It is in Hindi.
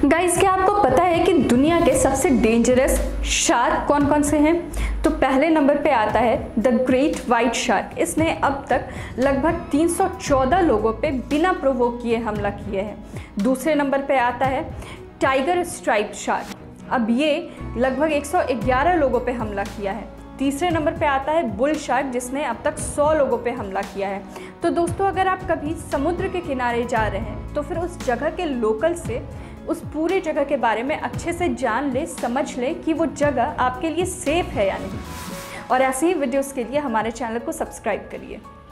गाइस, क्या आपको पता है कि दुनिया के सबसे डेंजरस शार्क कौन कौन से हैं? तो पहले नंबर पे आता है द ग्रेट वाइट शार्क। इसने अब तक लगभग 314 लोगों पे बिना प्रोवोक किए हमला किए हैं। दूसरे नंबर पे आता है टाइगर स्ट्राइप्ड शार्क। अब ये लगभग 111 लोगों पे हमला किया है। तीसरे नंबर पे आता है बुल शार्क, जिसने अब तक 100 लोगों पे हमला किया है। तो दोस्तों, अगर आप कभी समुद्र के किनारे जा रहे हैं तो फिर उस जगह के लोकल से उस पूरे जगह के बारे में अच्छे से जान ले, समझ ले कि वो जगह आपके लिए सेफ़ है या नहीं। और ऐसे ही वीडियोस के लिए हमारे चैनल को सब्सक्राइब करिए।